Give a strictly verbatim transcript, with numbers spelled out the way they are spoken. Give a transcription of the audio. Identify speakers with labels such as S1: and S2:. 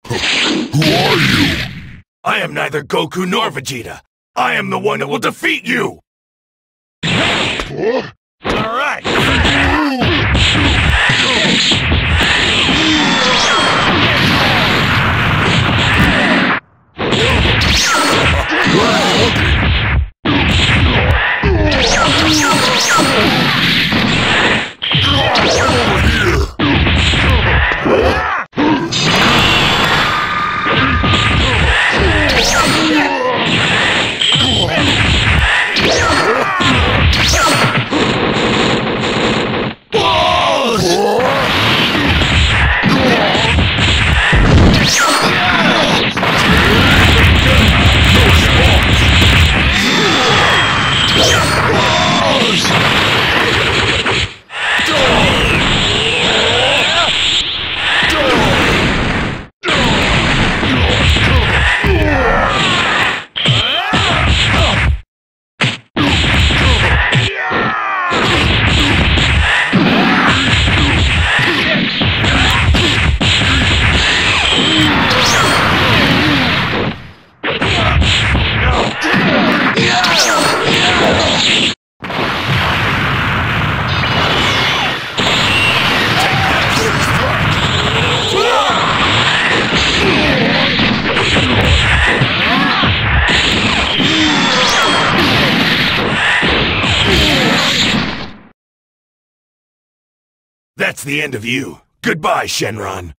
S1: Who are you?
S2: I am neither Goku nor Vegeta. I am the one that will defeat you!
S1: Huh?
S2: Alright! That's the end of you. Goodbye, Shenron.